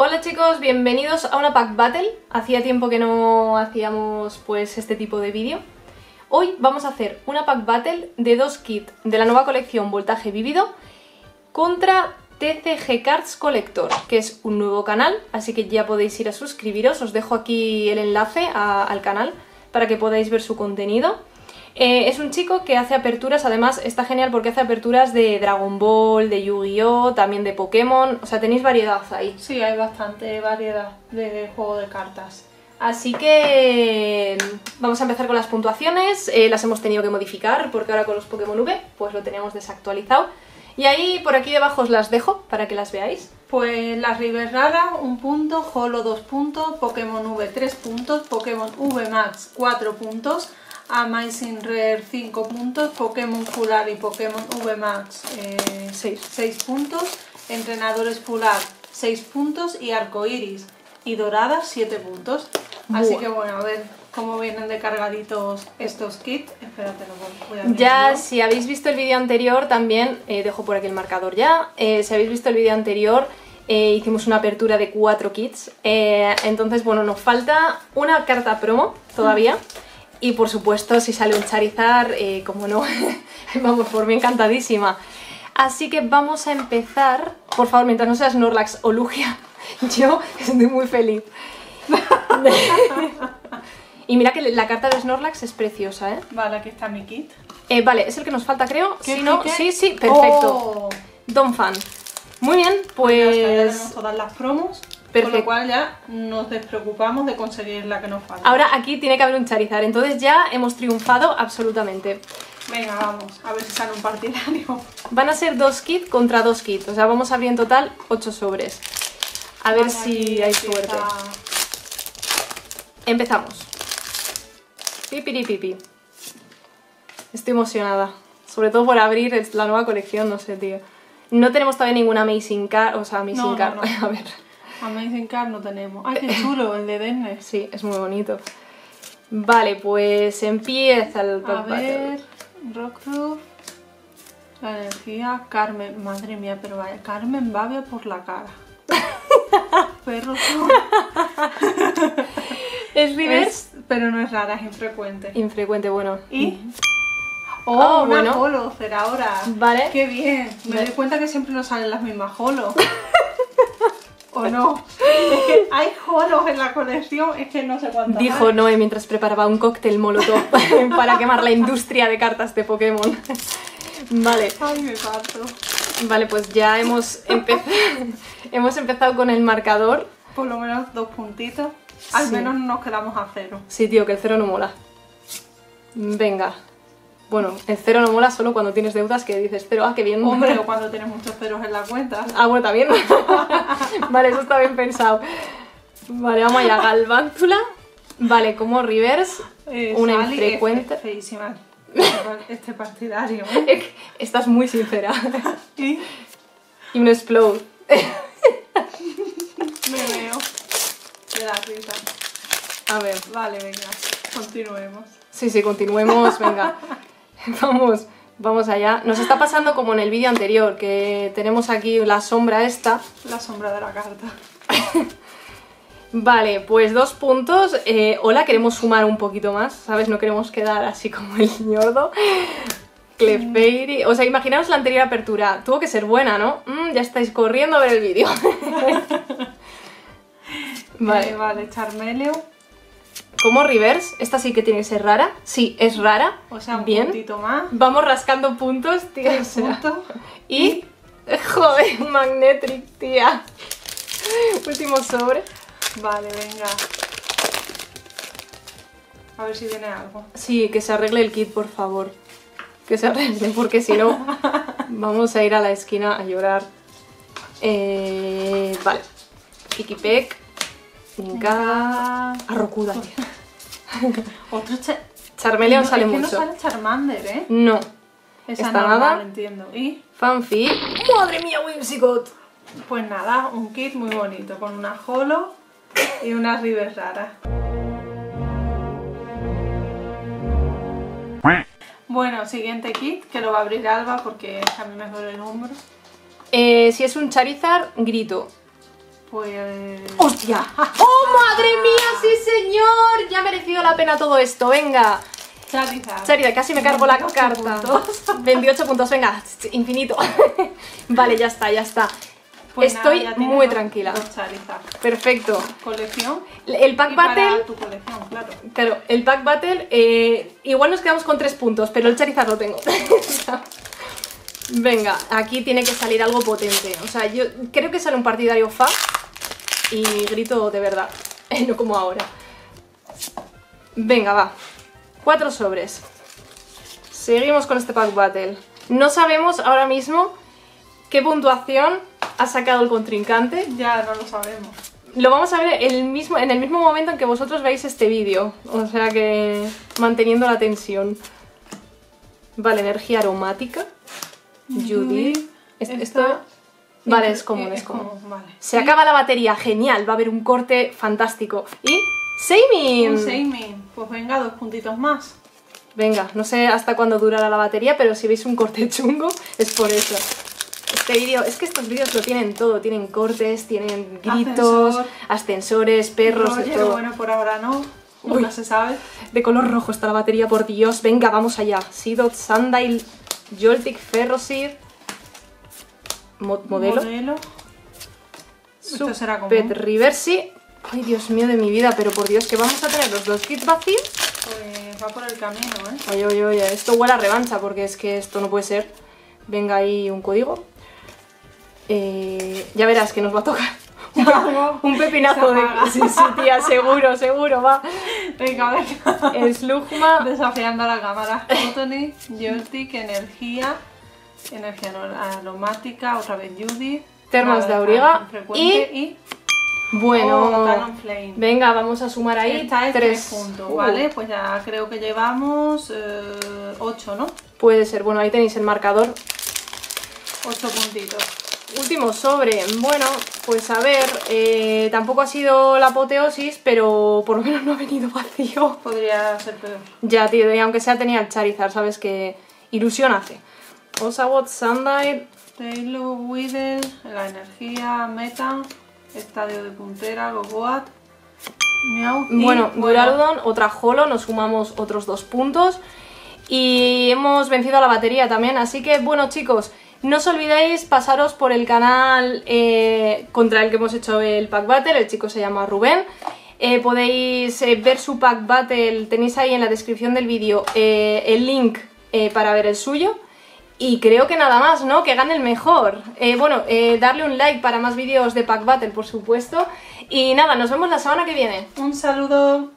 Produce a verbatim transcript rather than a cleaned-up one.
Hola chicos, bienvenidos a una Pack Battle. Hacía tiempo que no hacíamos pues este tipo de vídeo. Hoy vamos a hacer una Pack Battle de dos kits de la nueva colección Voltaje Vívido contra T C G Cards Collector, que es un nuevo canal, así que ya podéis ir a suscribiros. Os dejo aquí el enlace a, al canal para que podáis ver su contenido. Eh, es un chico que hace aperturas, además está genial porque hace aperturas de Dragon Ball, de Yu-Gi-Oh!, también de Pokémon, o sea, tenéis variedad ahí. Sí, hay bastante variedad de juego de cartas. Así que vamos a empezar con las puntuaciones. Eh, las hemos tenido que modificar porque ahora con los Pokémon V pues lo teníamos desactualizado. Y ahí por aquí debajo os las dejo para que las veáis. Pues las River Rara, un punto, Holo dos puntos, Pokémon V tres puntos, Pokémon V Max cuatro puntos, Amazing Rare cinco puntos, Pokémon Full Art y Pokémon V Max eh, seis puntos, Entrenadores Full Art seis puntos y Arcoiris y Doradas siete puntos. Así Buah. que bueno, a ver cómo vienen de cargaditos estos kits. Espérate, no voy a ver. Ya, yo. si habéis visto el vídeo anterior también, eh, dejo por aquí el marcador ya, eh, si habéis visto el vídeo anterior eh, hicimos una apertura de cuatro kits, eh, entonces bueno, nos falta una carta promo todavía. Y por supuesto, si sale un Charizard, eh, como no, vamos, por mí encantadísima. Así que vamos a empezar. Por favor, mientras no sea Snorlax o Lugia, yo estoy muy feliz. Y mira que la carta de Snorlax es preciosa, ¿eh? Vale, aquí está mi kit. Eh, vale, es el que nos falta, creo. ¿Qué, ¿Sí, no? qué, qué? Sí, sí, perfecto. Oh. Don Fan. Muy bien, pues... Ya, está, ya pues... tenemos todas las promos. Perfecto. Con lo cual ya nos despreocupamos de conseguir la que nos falta. Ahora aquí tiene que haber un Charizard, entonces ya hemos triunfado absolutamente. Venga, vamos, a ver si sale un partidario. Van a ser dos kits contra dos kits, o sea, vamos a abrir en total ocho sobres. A ver Vale, si hay suerte. está... Empezamos. Pipiri pipi. Estoy emocionada, sobre todo por abrir la nueva colección, no sé, tío. No tenemos todavía ninguna Amazing Card, o sea, Amazing no, Card, no, no. a ver... Amazing Card no tenemos. ¡Ay, qué chulo! El de Denner. Sí, es muy bonito. Vale, pues empieza el A ver... Rockruff... La energía... Carmen... Madre mía, pero vaya... Carmen Babia por la cara. Perro... ¿Es reverse? Es, pero no es rara, es infrecuente. Infrecuente, bueno. ¿Y? Oh, Oh, una bueno. holo, Zeraora. Vale. ¡Qué bien! Me Vale. doy cuenta que siempre nos salen las mismas holo. ¿O no? Es que hay holos en la colección, es que no sé cuántas. Dijo hay. Noé mientras preparaba un cóctel molotov para quemar la industria de cartas de Pokémon. Vale. Ay, me parto. Vale, pues ya hemos, empe hemos empezado con el marcador. Por lo menos dos puntitos. Al Sí. menos no nos quedamos a cero. Sí, tío, que el cero no mola. Venga. Bueno, el cero no mola solo cuando tienes deudas que dices cero, ah, qué bien. Hombre, o cuando tienes muchos ceros en la cuenta. Ah, bueno, también. Vale, eso está bien pensado. Vale, vamos allá. Galvántula. Vale, como reverse. Eh, una Sally infrecuente. es feísima. Este partidario. ¿eh? Es que estás muy sincera. ¿Y? Y un explode. Me veo. De la risa. A ver. Vale, venga. Continuemos. Sí, sí, continuemos, venga. Vamos, vamos allá. Nos está pasando como en el vídeo anterior, que tenemos aquí la sombra esta. La sombra de la carta. Vale, pues dos puntos. Eh, hola, queremos sumar un poquito más, ¿sabes? No queremos quedar así como el ñordo. Clefairy. O sea, imaginaos la anterior apertura. Tuvo que ser buena, ¿no? Mm, ya estáis corriendo a ver el vídeo. Vale. Eh, vale, Charmelio. Como reverse, esta sí que tiene que ser rara. Sí, es rara. O sea, un bien. puntito más. Vamos rascando puntos, tía. O Tres sea. puntos. Y... Joder, Magnetric, tía. Último sobre. Vale, venga. A ver si viene algo. Sí, que se arregle el kit, por favor. Que se arregle, porque si no vamos a ir a la esquina a llorar. Eh, vale. Pikipek. Ninka. Arrocuda, tío. Otro cha... Charmeleon no, sale es que mucho. no sale Charmander, ¿eh? No. Esa Está normal, nada. entiendo. Y Fanfi. ¡Madre mía, Whimsicott! pues nada, un kit muy bonito con una holo y unas River raras. Bueno, siguiente kit, que lo va a abrir Alba porque a mí me duele el hombro. Eh, si es un Charizard, grito. Pues... ¡Hostia! ¡Oh, madre mía! ¡Sí, señor! Ya ha merecido la pena todo esto, venga. Charizard. Charizard, casi me cargo la carta. Puntos. veintiocho puntos, venga, infinito. Vale, ya está, ya está. Pues Estoy nada, ya tienes muy dos- tranquila. dos Charizard. Perfecto. Colección. El pack Y battle... para tu colección, claro. Claro, el pack battle, eh, igual nos quedamos con tres puntos, pero el Charizard lo tengo. Venga, aquí tiene que salir algo potente. O sea, yo creo que sale un partidario fa y grito de verdad, no como ahora. Venga, va. Cuatro sobres. Seguimos con este pack battle. No sabemos ahora mismo qué puntuación ha sacado el contrincante. Ya no lo sabemos. Lo vamos a ver el mismo, en el mismo momento en que vosotros veis este vídeo. O sea que manteniendo la tensión. Vale, energía aromática. Judy. Es- Esta- Esto... Vale, es Eh, común, es es común. común, vale. Se acaba la batería, genial. Va a haber un corte fantástico. Y... ¡Seimin! Un Seimin. Pues venga, dos puntitos más. Venga, no sé hasta cuándo durará la batería, pero si veis un corte chungo, es por eso. Este vídeo, es que estos vídeos lo tienen todo, tienen cortes, tienen gritos, Ascensor. ascensores, perros, de Roger, todo. bueno, por ahora no. Uy. Nunca se sabe. De color rojo está la batería, por Dios. Venga, vamos allá. Seedot, Sandile, Joltik, Ferroseed. Mo- modelo. Modelo. Esto será común. Pet Reversi. Ay, Dios mío de mi vida, pero por Dios, que vamos a tener los dos kits vacíos. Pues va por el camino, ¿eh? Oye, oye, oye, esto huele a revancha porque es que esto no puede ser. Venga ahí un código. Eh, ya verás que nos va a tocar un pepinazo Se de... apaga. Sí, sí, tía, seguro, seguro, va. Venga, venga. Slugma. Desafiando a la cámara. Photony, Joltik, energía. Energía no- aromática, otra vez Judy. Termas Nada de Auriga infrecuente y... Bueno, Oh, Talonflame. venga, vamos a sumar ahí Esta es tres tres puntos, Uh, ¿vale? Pues ya creo que llevamos eh, ocho, ¿no? Puede ser, bueno, ahí tenéis el marcador. ocho puntitos. Último sobre, bueno, pues a ver, eh, tampoco ha sido la apoteosis, pero por lo menos no ha venido vacío. Podría ser peor. Ya, tío, y aunque sea tenía el Charizard, sabes que ilusión hace. Oshawott, Sandile, Taylor, Weedle, la energía, Meta, estadio de puntera, Gogoat, Meow y, bueno, Duraludon, otra Holo, nos sumamos otros dos puntos. Y hemos vencido a la batería también, así que bueno chicos, no os olvidéis pasaros por el canal eh, contra el que hemos hecho el pack battle, el chico se llama Rubén. Eh, podéis eh, ver su pack battle, tenéis ahí en la descripción del vídeo eh, el link eh, para ver el suyo. Y creo que nada más, ¿no? Que gane el mejor. Eh, bueno, eh, darle un like para más vídeos de pack battle, por supuesto. Y nada, nos vemos la semana que viene. Un saludo.